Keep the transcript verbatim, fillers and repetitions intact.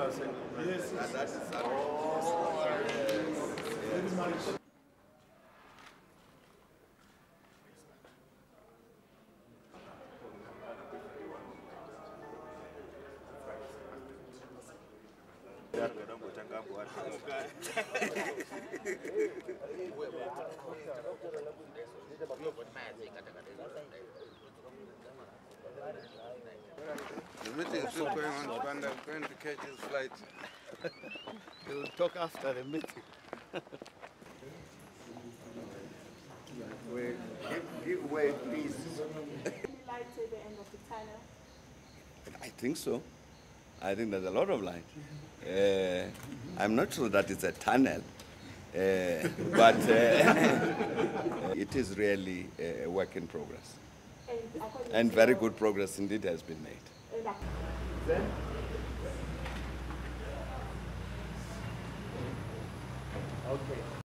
Yes, And that is that. very much. The meeting is still going on, and I'm going to catch his flight. We'll talk after the meeting. Well, give, give way, please. Light at the end of the tunnel. I think so. I think there's a lot of light. Uh, I'm not sure that it's a tunnel, uh, but uh, it is really a work in progress. And, according And to very your- good progress indeed has been made. and ac- Then? Okay.